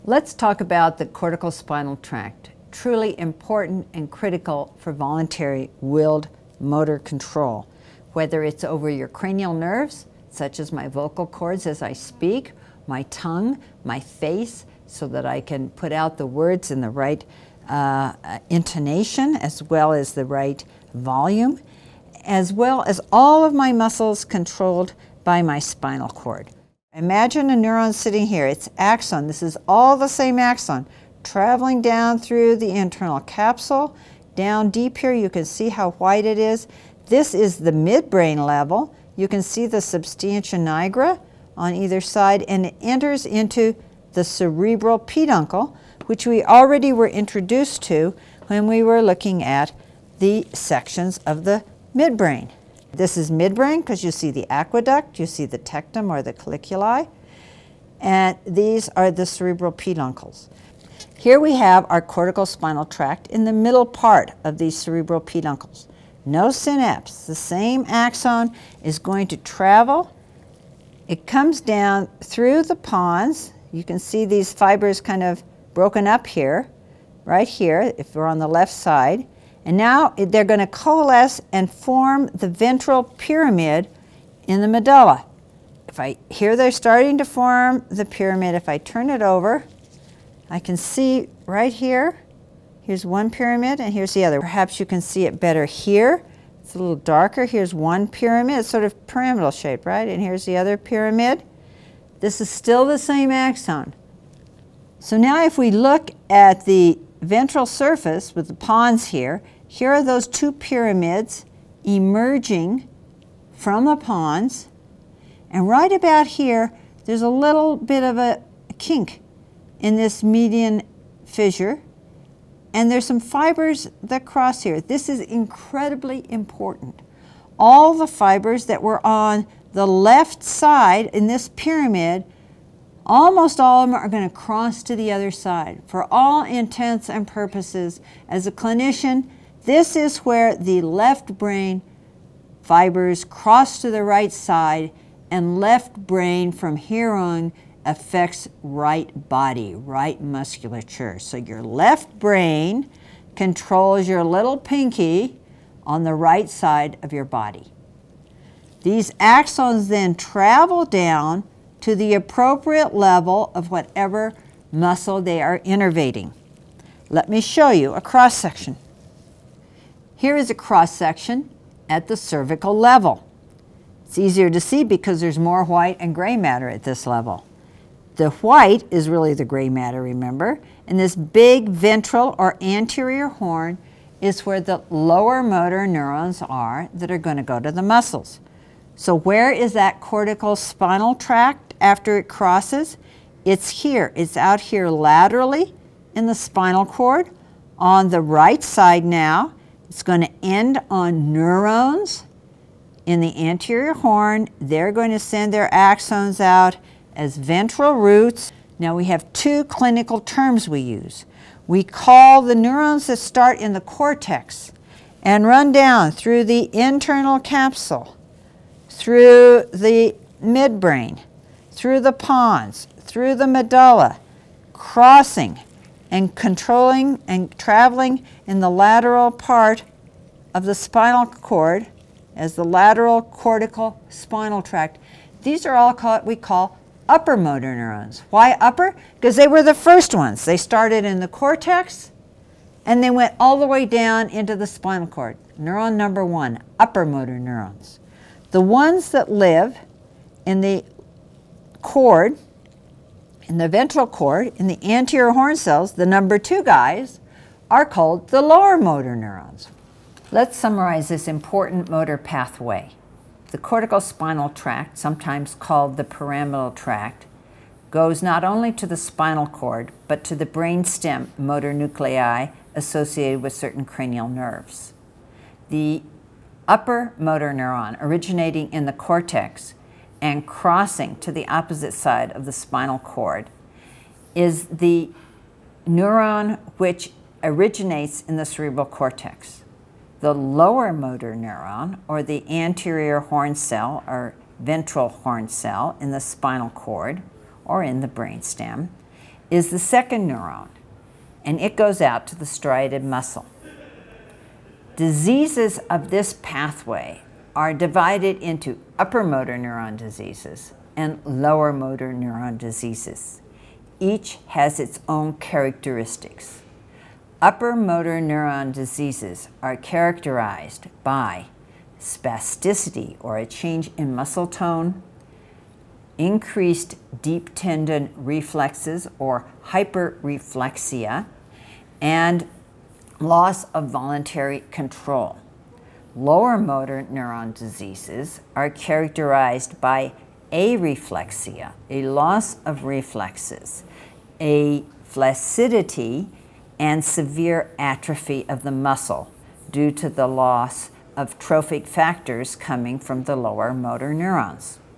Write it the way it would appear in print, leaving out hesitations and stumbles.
Let's talk about the corticospinal tract, truly important and critical for voluntary willed motor control, whether it's over your cranial nerves, such as my vocal cords as I speak, my tongue, my face, so that I can put out the words in the right intonation as well as the right volume, as well as all of my muscles controlled by my spinal cord. Imagine a neuron sitting here. It's axon. This is all the same axon traveling down through the internal capsule. Down deep here, you can see how white it is. This is the midbrain level. You can see the substantia nigra on either side, and it enters into the cerebral peduncle, which we already were introduced to when we were looking at the sections of the midbrain. This is midbrain because you see the aqueduct, you see the tectum or the colliculi, and these are the cerebral peduncles. Here we have our corticospinal tract in the middle part of these cerebral peduncles. No synapse. The same axon is going to travel. It comes down through the pons. You can see these fibers kind of broken up here, right here, if we're on the left side. And now they're going to coalesce and form the ventral pyramid in the medulla. Here they're starting to form the pyramid. If I turn it over, I can see right here, here's one pyramid and here's the other. Perhaps you can see it better here. It's a little darker. Here's one pyramid. It's sort of pyramidal shaped, right? And here's the other pyramid. This is still the same axon. So now if we look at the ventral surface with the pons here, here are those two pyramids emerging from the pons, and right about here there's a little bit of a kink in this median fissure, and there's some fibers that cross here. This is incredibly important. All the fibers that were on the left side in this pyramid, almost all of them are going to cross to the other side. For all intents and purposes, as a clinician, this is where the left brain fibers cross to the right side, and left brain from here on affects right body, right musculature. So your left brain controls your little pinky on the right side of your body. These axons then travel down to the appropriate level of whatever muscle they are innervating. Let me show you a cross section. Here is a cross section at the cervical level. It's easier to see because there's more white and gray matter at this level. The white is really the gray matter, remember, and this big ventral or anterior horn is where the lower motor neurons are that are going to go to the muscles. So where is that corticospinal tract after it crosses? It's here. It's out here laterally in the spinal cord. On the right side now, it's going to end on neurons in the anterior horn. They're going to send their axons out as ventral roots. Now we have two clinical terms we use. We call the neurons that start in the cortex and run down through the internal capsule, through the midbrain, through the pons, through the medulla, crossing and controlling and traveling in the lateral part of the spinal cord as the lateral cortical spinal tract. These are all what we call upper motor neurons. Why upper? Because they were the first ones. They started in the cortex and they went all the way down into the spinal cord. Neuron number one, upper motor neurons. The ones that live in the cord, in the ventral cord, in the anterior horn cells, the number two guys, are called the lower motor neurons. Let's summarize this important motor pathway. The corticospinal tract, sometimes called the pyramidal tract, goes not only to the spinal cord, but to the brainstem motor nuclei associated with certain cranial nerves. The upper motor neuron originating in the cortex and crossing to the opposite side of the spinal cord is the neuron which originates in the cerebral cortex. The lower motor neuron, or the anterior horn cell or ventral horn cell in the spinal cord or in the brainstem, is the second neuron, and it goes out to the striated muscle. Diseases of this pathway are divided into upper motor neuron diseases and lower motor neuron diseases. Each has its own characteristics. Upper motor neuron diseases are characterized by spasticity, or a change in muscle tone, increased deep tendon reflexes, or hyperreflexia, and loss of voluntary control. Lower motor neuron diseases are characterized by areflexia, a loss of reflexes, a flaccidity, and severe atrophy of the muscle due to the loss of trophic factors coming from the lower motor neurons.